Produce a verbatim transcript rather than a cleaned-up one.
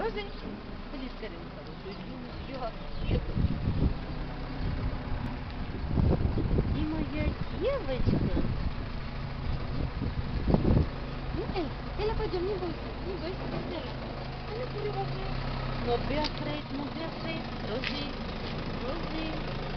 Рози. Ходи скорее, хорошо. И моя девочка. Ну, эй, Эля, пойдем, не бойся, не бойся, Эля. Она курила. No be afraid, no be afraid. Rosie, Rosie.